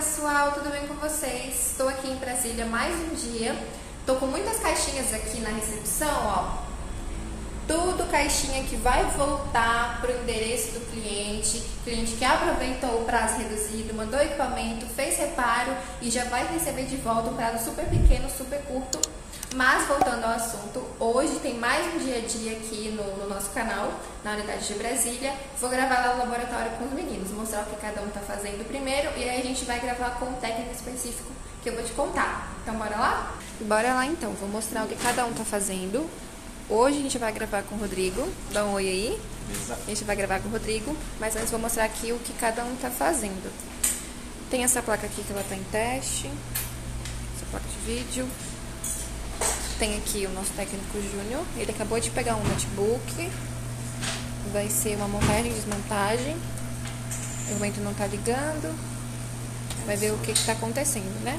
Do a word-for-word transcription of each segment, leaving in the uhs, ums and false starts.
pessoal, tudo bem com vocês? Estou aqui em Brasília mais um dia. Estou com muitas caixinhas aqui na recepção, ó. Tudo caixinha que vai voltar para o endereço do cliente. Cliente que aproveitou o prazo reduzido, mandou equipamento, fez reparo e já vai receber de volta um prazo super pequeno, super curto. Mas voltando ao assunto, hoje tem mais um dia a dia aqui no, no nosso canal, na unidade de Brasília. Vou gravar lá no laboratório com os meninos, mostrar o que cada um está fazendo primeiro e aí a gente vai gravar com um técnico específico que eu vou te contar. Então bora lá? Bora lá então, vou mostrar o que cada um está fazendo. Hoje a gente vai gravar com o Rodrigo, dá um oi aí. Exato. A gente vai gravar com o Rodrigo, mas antes vou mostrar aqui o que cada um está fazendo. Tem essa placa aqui que ela está em teste, essa placa de vídeo. Tem aqui o nosso técnico Júnior, ele acabou de pegar um notebook, vai ser uma montagem e desmontagem, o vento não tá ligando, vai ver o que que tá acontecendo, né?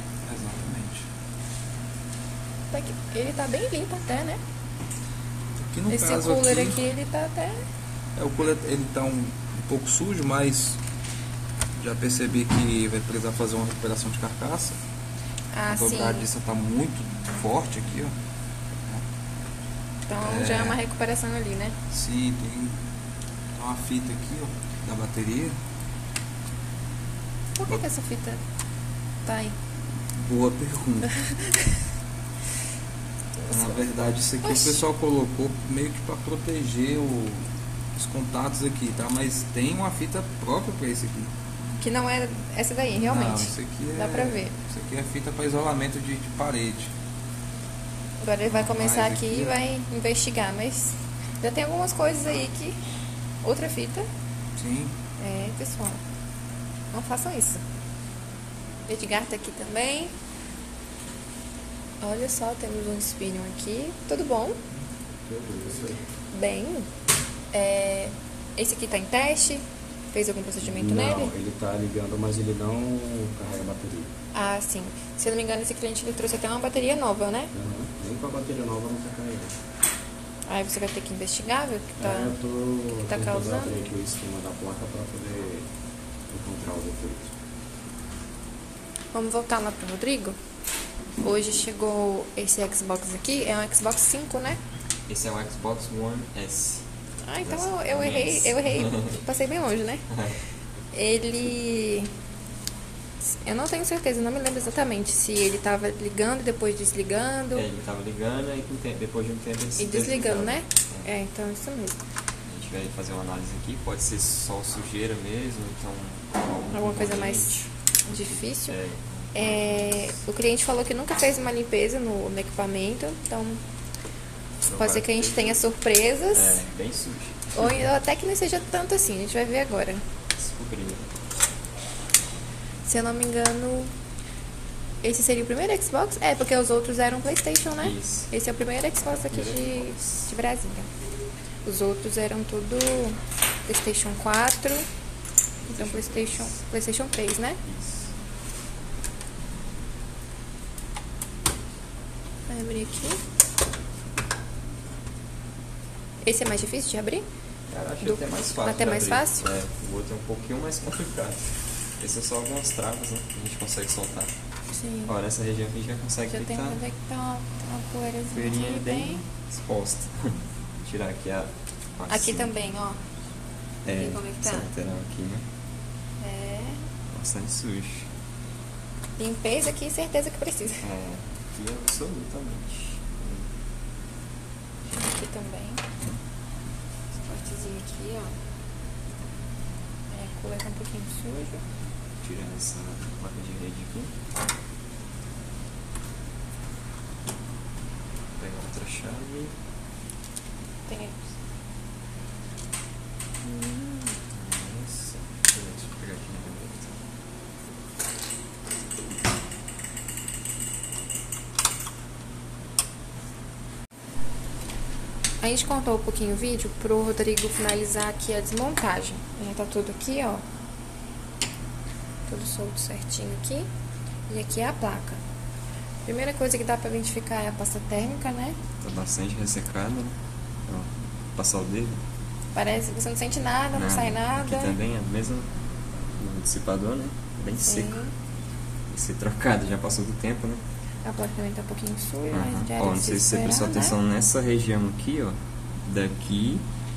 Exatamente. Ele tá bem limpo até, né? Aqui no Esse caso cooler aqui, aqui, ele tá até... É, o cooler ele tá um, um pouco sujo, mas já percebi que vai precisar fazer uma recuperação de carcaça. Ah, a dobradiça tá muito forte aqui, ó. Então é... já é uma recuperação ali, né? Sim, tem uma fita aqui, ó, da bateria. Por que, que essa fita tá aí? Boa pergunta. Na verdade, isso aqui Oxi. o pessoal colocou meio que para proteger o, os contatos aqui, tá? Mas tem uma fita própria para esse aqui. Que não é essa daí, realmente. Não, isso aqui é, dá pra ver. Isso aqui é fita para isolamento de, de parede. Agora ele vai começar aqui, aqui e vai investigar, mas já tem algumas coisas aí que... Outra fita. Sim. É, pessoal, não façam isso. Edgar tá aqui também. Olha só, temos um spinning aqui. Tudo bom? Tudo bem. É, esse aqui tá em teste? Fez algum procedimento não, nele? Não, ele tá ligando, mas ele não carrega a bateria. Ah, sim. Se eu não me engano, esse cliente ele trouxe até uma bateria nova, né? Uhum. Nem com a bateria nova não tá carregando. Aí você vai ter que investigar, ver o que tá, é, eu tô, que tá causando. Eu aqui o esquema da placa para poder encontrar o defeito. Vamos voltar lá pro Rodrigo? Hoje chegou esse Xbox aqui, é um Xbox cinco, né? Esse é um Xbox One S. Ah, então eu, eu errei, eu errei, passei bem longe, né? Ele... Eu não tenho certeza, não me lembro exatamente se ele tava ligando e depois desligando. É, ele tava ligando e com tempo, depois de um tempo ele se E desligando, desligava. né? É. é, então isso mesmo. A gente vai fazer uma análise aqui, pode ser só sujeira mesmo, então... Algum Alguma coisa mais difícil. É. É, o cliente falou que nunca fez uma limpeza no, no equipamento, então pode ser que a gente tenha surpresas. É, bem sujo. Ou até que não seja tanto assim, a gente vai ver agora. Descobrir. Se eu não me engano, esse seria o primeiro Xbox? É, porque os outros eram PlayStation, né? Isso. Esse é o primeiro Xbox aqui de, de Brasília. Os outros eram tudo PlayStation quatro, então PlayStation, PlayStation três, né? Isso. Vai abrir aqui. Esse é mais difícil de abrir? Cara, acho Do... até mais fácil. Até mais abrir. fácil? É, o outro é um pouquinho mais complicado. Esse é só algumas travas, né? Que a gente consegue soltar. Sim. Ó, nessa região aqui já consegue Já tem ficar que ver que tá uma, uma poeirazinha poeirinha aqui, bem bem... exposta. Vou tirar aqui a parte Aqui cima. também, ó. É, Aqui como é que tá? essa lateral aqui, né? É... Bastante sujo. Limpeza aqui, certeza que precisa. É, aqui absolutamente. Aqui também. Essa partezinha aqui, ó. É, a cooler tá um pouquinho suja. Tirando essa placa de rede aqui. Vou pegar outra chave. Tem aí. Hum. Nossa. Deixa eu pegar aqui na gaveta. A gente contou um pouquinho o vídeo pro Rodrigo finalizar aqui a desmontagem. Já tá tudo aqui, ó. Tudo solto certinho aqui. E aqui é a placa. Primeira coisa que dá pra identificar é a pasta térmica, né? Tá bastante ressecada, né? Ó, passar o dedo. Parece que você não sente nada, não, não sai nada. Aqui também é mesmo no dissipador, né? Bem Sim. seco. ser trocada, já passou do tempo, né? A placa também tá um pouquinho suja, Aham. mas já Ó, era não de sei se você esperar, prestou né? atenção nessa região aqui, ó. Daqui,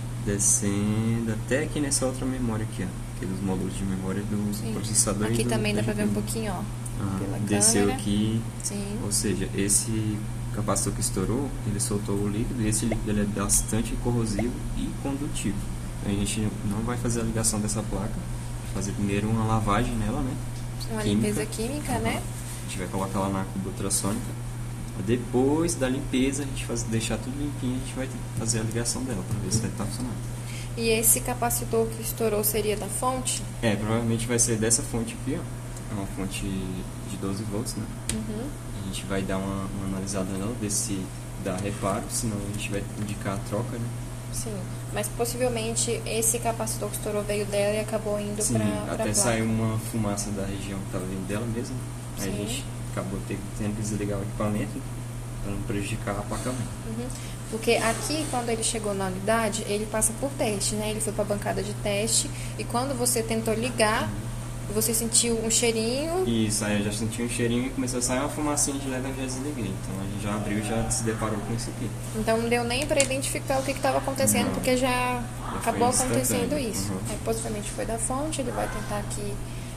descendo até aqui nessa outra memória aqui, ó. Aqui dos módulos de memória do Sim. processador. Aqui e do, também dá da pra ver um G P U. pouquinho, ó. Aham. Pela Desceu câmera. aqui, Sim. ou seja, esse capacitor que estourou, ele soltou o líquido, e esse líquido ele é bastante corrosivo e condutivo. Então, a gente não vai fazer a ligação dessa placa, fazer primeiro uma lavagem nela, né? Uma Química. limpeza química, né? A gente vai colocar ela na cuba ultrassônica. Depois da limpeza, a gente faz, deixar tudo limpinho, a gente vai fazer a ligação dela para ver se vai estar funcionando. E esse capacitor que estourou seria da fonte? É, provavelmente vai ser dessa fonte aqui, ó. É uma fonte de doze volts, né? Uhum. A gente vai dar uma, uma analisada nela, ver se dá reparo, senão a gente vai indicar a troca, né? Sim, mas possivelmente esse capacitor que estourou veio dela e acabou indo Sim, pra, pra até placa. saiu uma fumaça da região que estava vindo dela mesmo. Aí a Sim. gente acabou ter- tendo que desligar o equipamento para não prejudicar a placa-mãe. Uhum. Porque aqui, quando ele chegou na unidade, ele passa por teste, né? Ele foi para a bancada de teste e quando você tentou ligar, você sentiu um cheirinho. Isso, aí eu já senti um cheirinho e começou a sair uma fumacinha de leve, eu já desliguei. Então a gente já abriu e já se deparou com isso aqui. Então não deu nem para identificar o que estava acontecendo, Não. porque já, foi acabou instantâneo. acontecendo isso. Uhum. Aí possivelmente foi da fonte, ele vai tentar aqui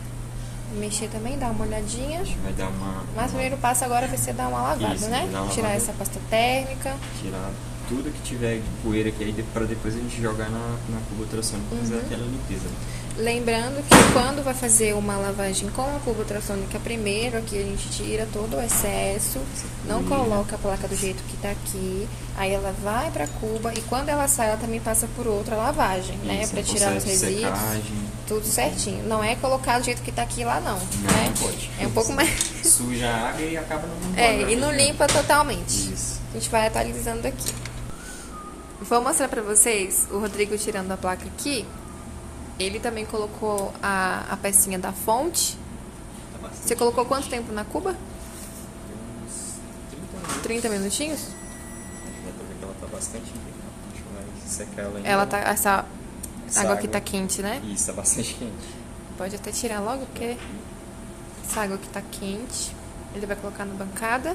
mexer também, dar uma olhadinha. A gente vai dar uma. Mas o uma primeiro passo agora vai ser dar uma lavada, Isso, né? dar uma Tirar lavada. essa pasta térmica. tirar tudo que tiver de poeira aqui aí para depois a gente jogar na, na cuba ultrassônica e fazer Uhum. aquela limpeza. Lembrando que quando vai fazer uma lavagem com a cuba ultrassônica primeiro, aqui a gente tira todo o excesso, não Tira. coloca a placa do jeito que tá aqui, aí ela vai pra cuba e quando ela sai, ela também passa por outra lavagem, né? Isso, Pra um tirar os processo de resíduos, secagem. tudo certinho. Não é colocar do jeito que tá aqui lá não, Não, né? não pode. É um pouco mais... Suja a água e acaba não É, e não limpa totalmente. Isso. A gente vai atualizando aqui. Vou mostrar pra vocês o Rodrigo tirando a placa aqui. Ele também colocou a, a pecinha da fonte. Tá bastante. Você colocou quanto tempo na cuba? Uns trinta minutos. trinta minutinhos? Dá pra ver que ela tá bastante limpa. A gente vai secar ela ainda. Ela tá. Essa, Essa água aqui tá quente, né? Isso, tá bastante quente. Pode até tirar logo, porque essa água aqui tá quente. Ele vai colocar na bancada.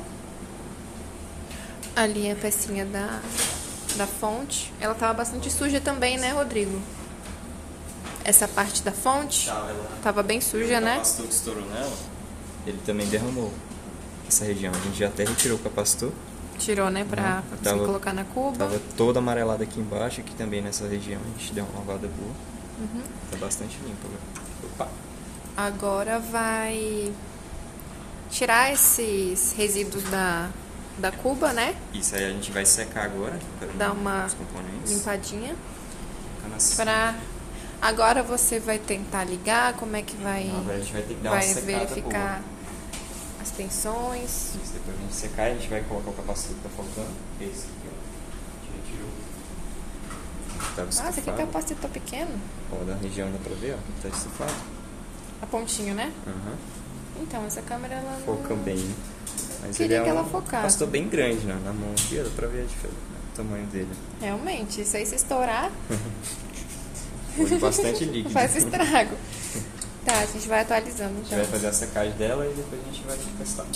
Ali a pecinha da, da fonte. Ela tava bastante suja também, né, Rodrigo? Essa parte da fonte Tá, ela... tava bem suja, O né? capacitor que estourou nela, ele também derramou essa região. A gente já até retirou o capacitor. Tirou, né, pra, pra você Tava- colocar na cuba. Tava toda amarelada aqui embaixo, aqui também nessa região. A gente deu uma lavada boa. Uhum. Tá bastante limpa agora. Opa! Agora vai tirar esses resíduos da, da cuba, né? Isso aí a gente vai secar agora. para Dar uma os componentes. limpadinha. Ficar assim. Pra... Agora você vai tentar ligar, como é que vai, Agora a gente vai ter que dar uma vai secada verificar boa. as tensões. Isso, depois a gente secar, a gente vai colocar o capacitor que tá faltando. Esse aqui, ó. A gente retirou. Tava Ah, esse aqui é estufado. capacitor pequeno. Ó, da região dá pra ver, ó. que Tá estufado. A pontinho, né? Aham. Então, essa câmera ela não... Foca bem, né? Mas Queria ele é que ela um focasse. capacitor bem grande, né? Na mão aqui, ó, dá pra ver a diferença, né, o tamanho dele. Realmente, isso aí se estourar, Foi bastante líquido. faz estrago. Tá, a gente vai atualizando A gente então. vai fazer a secagem dela e depois a gente vai testar.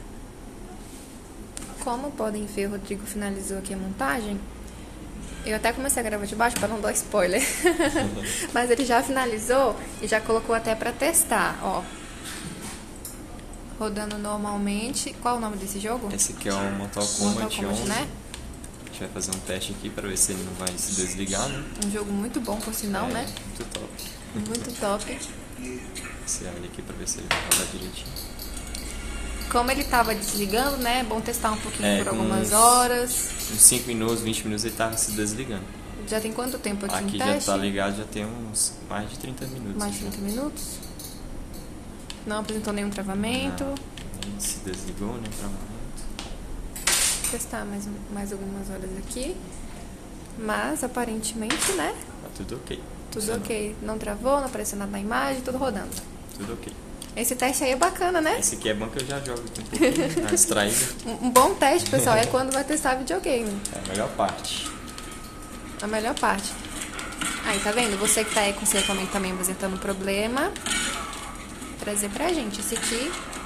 Como podem ver, o Rodrigo finalizou aqui a montagem. Eu até comecei a gravar de baixo para não dar spoiler. Mas ele já finalizou e já colocou até para testar, ó. Rodando normalmente. Qual o nome desse jogo? Esse aqui é o Mortal Mortal Kombat Kombat, onze. né? A gente vai fazer um teste aqui pra ver se ele não vai se desligar, né? Um jogo muito bom, por sinal, É, né? Muito top. Muito top. Você olha aqui pra ver se ele vai rodar direitinho. Como ele tava desligando, né? É bom testar um pouquinho É, por com algumas uns- horas. Uns cinco minutos, vinte minutos ele tá se desligando. Já tem quanto tempo aqui, Aqui em já teste? tá ligado, já tem uns mais de trinta minutos. Mais de já. trinta minutos. Não apresentou nenhum travamento. Não, ele se desligou, né? Travamento. Vou testar mais, mais algumas horas aqui. Mas aparentemente, né? Tá tudo ok. Tudo Funcionou. ok. Não travou, não apareceu nada na imagem, tudo rodando. Tudo ok. Esse teste aí é bacana, né? Esse aqui é bom que eu já jogo aqui um pouquinho, na distraída. Um, um bom teste, pessoal, é quando vai testar videogame. É a melhor parte. A melhor parte. Aí, tá vendo? Você que tá aí com seu equipamento também apresentando problema, trazer pra gente. Esse aqui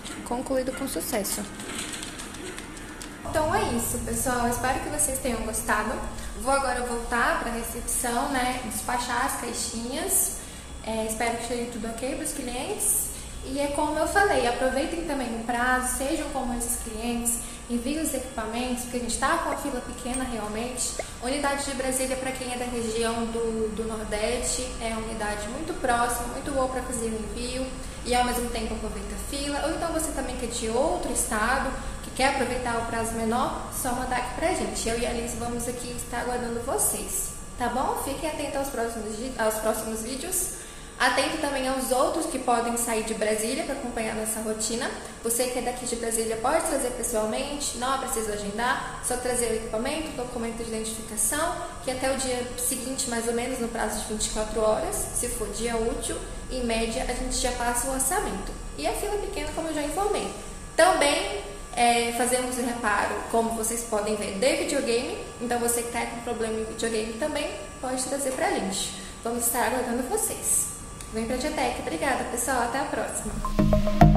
concluído com sucesso. Então é isso, pessoal. Eu espero que vocês tenham gostado. Vou agora voltar para a recepção, né? Despachar as caixinhas. É, espero que esteja tudo ok para os clientes. E é como eu falei, aproveitem também o prazo, sejam como esses clientes, enviem os equipamentos, porque a gente está com a fila pequena realmente. Unidade de Brasília, para quem é da região do, do Nordeste, é uma unidade muito próxima, muito boa para fazer o envio e ao mesmo tempo aproveita a fila. Ou então você também que é de outro estado, que quer aproveitar o prazo menor, só mandar aqui pra gente. Eu e a Alice vamos aqui estar aguardando vocês, tá bom? Fiquem atentos aos próximos, aos próximos vídeos. Atento também aos outros que podem sair de Brasília para acompanhar nossa rotina. Você que é daqui de Brasília pode trazer pessoalmente, não é preciso agendar, só trazer o equipamento, documento de identificação, que até o dia seguinte, mais ou menos, no prazo de vinte e quatro horas, se for dia útil, em média, a gente já passa o orçamento. E a fila pequena, como eu já informei. Também é, fazemos o reparo, como vocês podem ver, de videogame. Então você que está com problema em videogame também pode trazer para a gente. Vamos estar aguardando vocês. Vem pra Diatec. Obrigada, pessoal. Até a próxima.